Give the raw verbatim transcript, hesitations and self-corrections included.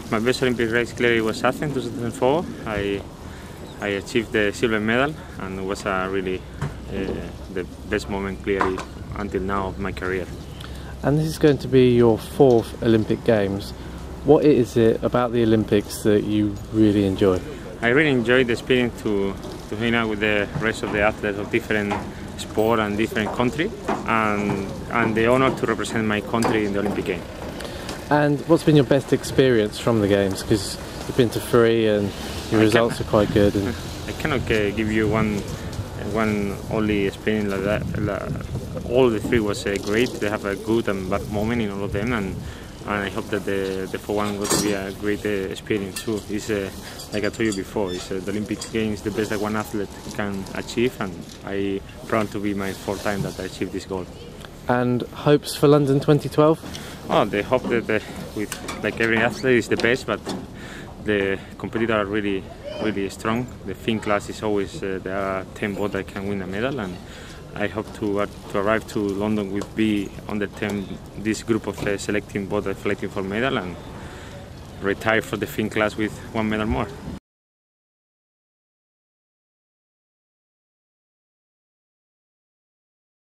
my best Olympic race clearly was Athens two thousand four. I I achieved the silver medal, and it was a really uh, the best moment clearly until now of my career. And this is going to be your fourth Olympic Games. What is it about the Olympics that you really enjoy? I really enjoy the experience to to hang out with the rest of the athletes of different sport and different country, and and the honor to represent my country in the Olympic Games. And what's been your best experience from the Games? Because you've been to three and your I results are quite good. And I cannot uh, give you one one only experience like that. Like, all the three was uh, great. They have a good and bad moment in all of them, and and I hope that the the fourth one will be a great uh, experience too. It's uh, like I told you before, it's uh, the Olympic Games, the best that one athlete can achieve, and I proud to be my fourth time that I achieved this goal. And hopes for London twenty twelve? Oh, they hope that uh, with like every athlete is the best, but the competitors are really, really strong. The fin class is always uh, there are ten boats that can win a medal, and I hope to uh, to arrive to London with be under ten this group of uh, selecting boats that fighting for medal and retire for the fin class with one medal more.